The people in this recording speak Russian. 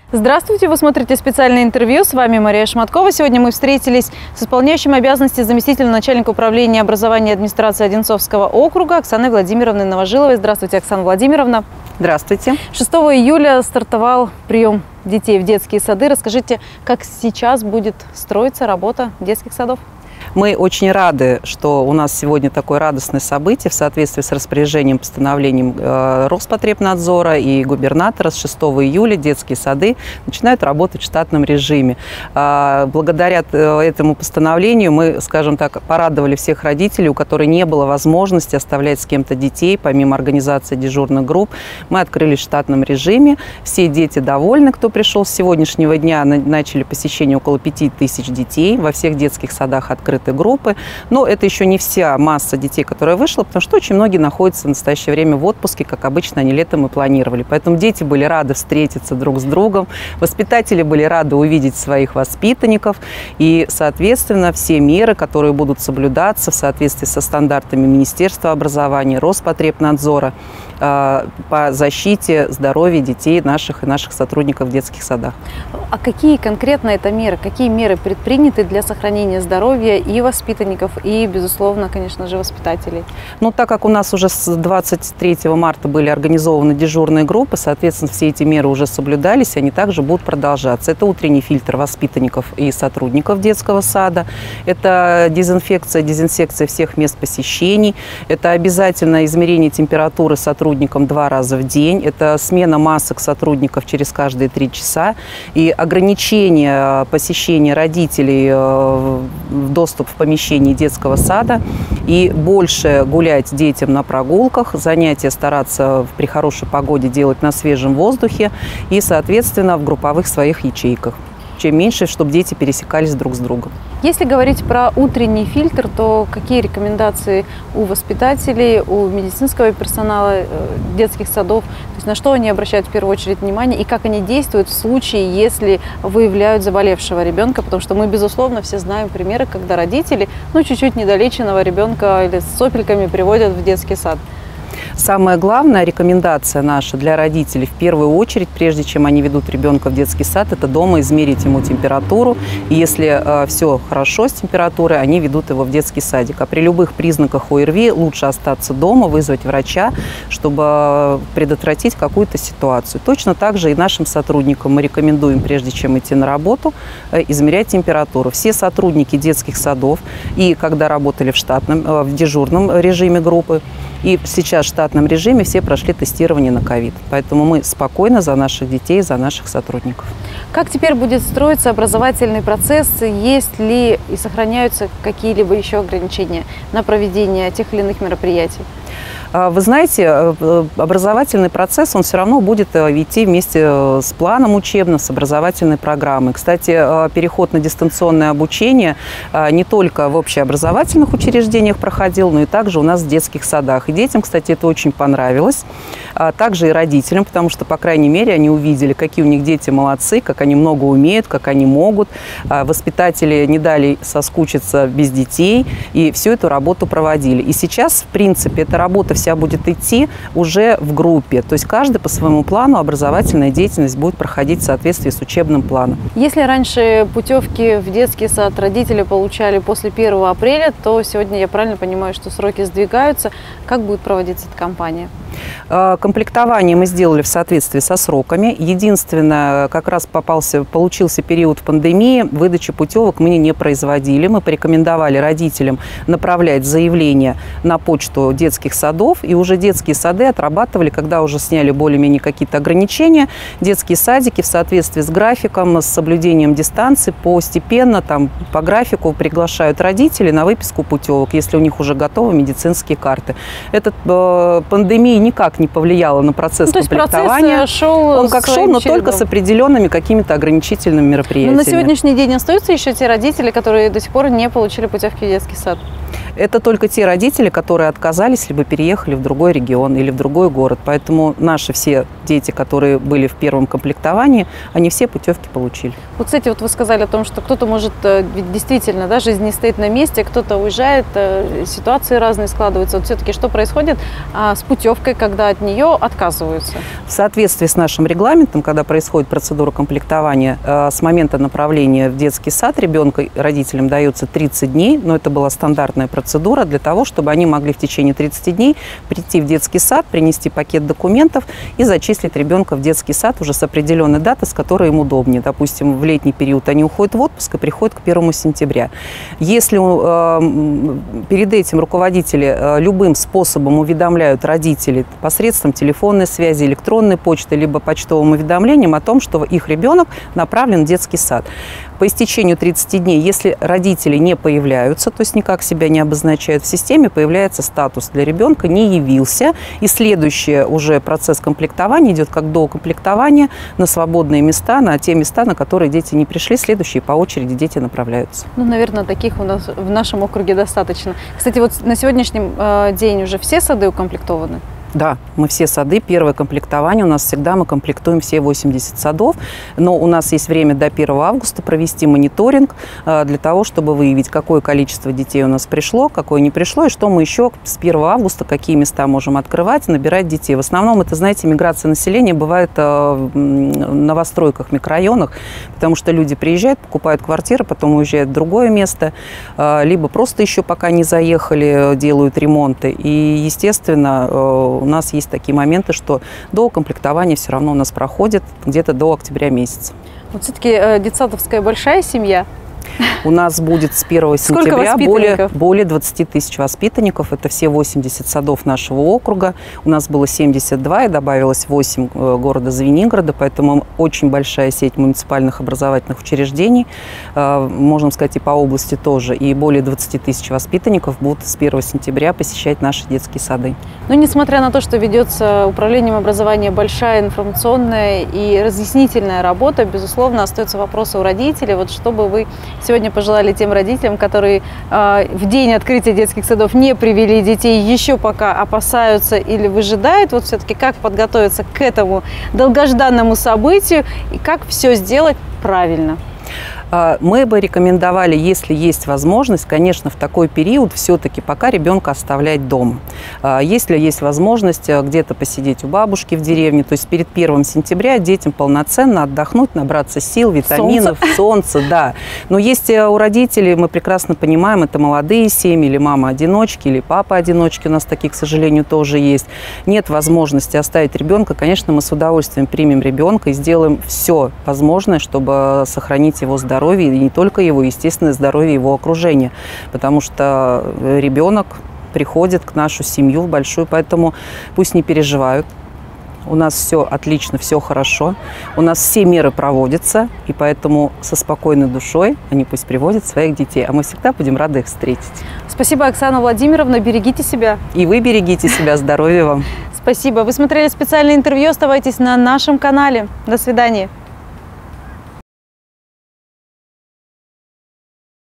Здравствуйте, вы смотрите специальное интервью. С вами Мария Шматкова. Сегодня мы встретились с исполняющим обязанности заместителя начальника управления образования и администрации Одинцовского округа Оксаной Владимировной Новожиловой. Здравствуйте, Оксана Владимировна. Здравствуйте. 6 июля стартовал прием детей в детские сады. Расскажите, как сейчас будет строиться работа детских садов? Мы очень рады, что у нас сегодня такое радостное событие в соответствии с распоряжением, постановлением Роспотребнадзора и губернатора. С 6 июля детские сады начинают работать в штатном режиме. Благодаря этому постановлению мы, скажем так, порадовали всех родителей, у которых не было возможности оставлять с кем-то детей, помимо организации дежурных групп. Мы открылись в штатном режиме. Все дети довольны, кто пришел с сегодняшнего дня. Начали посещение около 5000 детей. Во всех детских садах открыты группы. Но это еще не вся масса детей, которая вышла, потому что очень многие находятся в настоящее время в отпуске, как обычно они летом и планировали. Поэтому дети были рады встретиться друг с другом, воспитатели были рады увидеть своих воспитанников. И, соответственно, все меры, которые будут соблюдаться в соответствии со стандартами Министерства образования, Роспотребнадзора по защите здоровья детей наших и наших сотрудников в детских садах. А какие конкретно это меры? Какие меры предприняты для сохранения здоровья и воспитанников, и, безусловно, конечно же, воспитателей? Ну, так как у нас уже с 23 марта были организованы дежурные группы, соответственно, все эти меры уже соблюдались, они также будут продолжаться. Это утренний фильтр воспитанников и сотрудников детского сада, это дезинфекция всех мест посещений, это обязательно измерение температуры сотрудникам 2 раза в день, это смена масок сотрудников через каждые 3 часа и ограничение посещения родителей в доступ в помещении детского сада и больше гулять детям на прогулках, занятия стараться при хорошей погоде делать на свежем воздухе и, соответственно, в групповых своих ячейках. Чем меньше, чтобы дети пересекались друг с другом. Если говорить про утренний фильтр, то какие рекомендации у воспитателей, у медицинского персонала детских садов? То есть на что они обращают в первую очередь внимание и как они действуют в случае, если выявляют заболевшего ребенка? Потому что мы, безусловно, все знаем примеры, когда родители, чуть-чуть недолеченного ребенка или с сопельками приводят в детский сад. Самая главная рекомендация наша для родителей, в первую очередь, прежде чем они ведут ребенка в детский сад, это дома измерить ему температуру. И если все хорошо с температурой, они ведут его в детский садик. А при любых признаках ОРВИ лучше остаться дома, вызвать врача, чтобы предотвратить какую-то ситуацию. Точно так же и нашим сотрудникам мы рекомендуем, прежде чем идти на работу, измерять температуру. Все сотрудники детских садов, и когда работали в дежурном режиме группы, и сейчас в штатном режиме все прошли тестирование на ковид. Поэтому мы спокойны за наших детей, за наших сотрудников. Как теперь будет строиться образовательный процесс? Есть ли и сохраняются какие-либо еще ограничения на проведение тех или иных мероприятий? Вы знаете, образовательный процесс, он все равно будет идти вместе с планом учебным, с образовательной программой. Кстати, переход на дистанционное обучение не только в общеобразовательных учреждениях проходил, но и также у нас в детских садах. И детям, кстати, это очень понравилось. Также и родителям, потому что, по крайней мере, они увидели, какие у них дети молодцы, как они много умеют, как они могут. Воспитатели не дали соскучиться без детей, и всю эту работу проводили. И сейчас, в принципе, эта работа вся будет идти уже в группе. То есть каждый по своему плану образовательная деятельность будет проходить в соответствии с учебным планом. Если раньше путевки в детский сад родители получали после 1 апреля, то сегодня, я правильно понимаю, что сроки сдвигаются. Как будет проводиться эта кампания? Комплектование мы сделали в соответствии со сроками. Единственное, как раз получился период пандемии, выдачи путевок мы не производили. Мы порекомендовали родителям направлять заявления на почту детских садов, и уже детские сады отрабатывали, когда уже сняли более-менее какие-то ограничения. Детские садики в соответствии с графиком, с соблюдением дистанции, постепенно по графику приглашают родителей на выписку путевок, если у них уже готовы медицинские карты. Пандемия никак не повлияла на процесс комплектования. Процесс шел, он как шел, но только с определенными какими-то ограничительными мероприятиями. Но на сегодняшний день остаются еще те родители, которые до сих пор не получили путевки в детский сад? Это только те родители, которые отказались, либо переехали в другой регион или в другой город. Поэтому наши все дети, которые были в первом комплектовании, они все путевки получили. Вот, кстати, вот вы сказали о том, что кто-то может, ведь действительно, да, жизнь не стоит на месте, кто-то уезжает, ситуации разные складываются. Вот все-таки что происходит с путевкой, когда от нее отказываются? В соответствии с нашим регламентом, когда происходит процедура комплектования, с момента направления в детский сад ребенка родителям дается 30 дней, но это была стандартная процедура для того, чтобы они могли в течение 30 дней прийти в детский сад, принести пакет документов и зачислить ребенка в детский сад уже с определенной датой, с которой им удобнее. Допустим, в летний период они уходят в отпуск и приходят к 1 сентября. Если перед этим руководители любым способом уведомляют родителей посредством телефонной связи, электронной почты, либо почтовым уведомлением о том, что их ребенок направлен в детский сад. По истечению 30 дней, если родители не появляются, то есть никак себя не обозначают в системе, появляется статус для ребенка «не явился». И следующий уже процесс комплектования идет как до комплектования на свободные места, на те места, на которые дети не пришли. Следующие по очереди дети направляются. Ну, наверное, таких у нас в нашем округе достаточно. Кстати, вот на сегодняшний день уже все сады укомплектованы? Да, мы все сады, первое комплектование, у нас всегда мы комплектуем все 80 садов, но у нас есть время до 1 августа провести мониторинг для того, чтобы выявить, какое количество детей у нас пришло, какое не пришло, и что мы еще с 1 августа, какие места можем открывать, набирать детей. В основном это, знаете, миграция населения бывает в новостройках, микрорайонах, потому что люди приезжают, покупают квартиры, потом уезжают в другое место, либо просто еще пока не заехали, делают ремонты. И, естественно, у нас есть такие моменты, что до комплектования все равно у нас проходит где-то до октября месяца. Вот все-таки детсадовская большая семья? У нас будет с 1 сентября более 20 тысяч воспитанников. Это все 80 садов нашего округа. У нас было 72 и добавилось 8 города Звенигорода. Поэтому очень большая сеть муниципальных образовательных учреждений. Можно сказать, и по области тоже. И более 20 тысяч воспитанников будут с 1 сентября посещать наши детские сады. Но несмотря на то, что ведется управлением образования большая информационная и разъяснительная работа, безусловно, остаются вопросы у родителей. Вот что бы вы сегодня пожелали тем родителям, которые в день открытия детских садов не привели детей, еще пока опасаются или выжидают, вот все-таки как подготовиться к этому долгожданному событию и как все сделать правильно? Мы бы рекомендовали, если есть возможность, конечно, в такой период все-таки пока ребенка оставлять дома. Если есть возможность где-то посидеть у бабушки в деревне, то есть перед 1 сентября детям полноценно отдохнуть, набраться сил, витаминов, солнца, да. Но есть у родителей, мы прекрасно понимаем, это молодые семьи, или мама-одиночки, или папа-одиночки, у нас такие, к сожалению, тоже есть. Нет возможности оставить ребенка, конечно, мы с удовольствием примем ребенка и сделаем все возможное, чтобы сохранить его здоровье, и не только его, естественно, здоровье его окружения, потому что ребенок приходит к нашу семью в большую, поэтому пусть не переживают. У нас все отлично, все хорошо, у нас все меры проводятся, и поэтому со спокойной душой они пусть приводят своих детей, а мы всегда будем рады их встретить. Спасибо, Оксана Владимировна, берегите себя. И вы берегите себя, здоровья вам. Спасибо. Вы смотрели специальное интервью, оставайтесь на нашем канале. До свидания.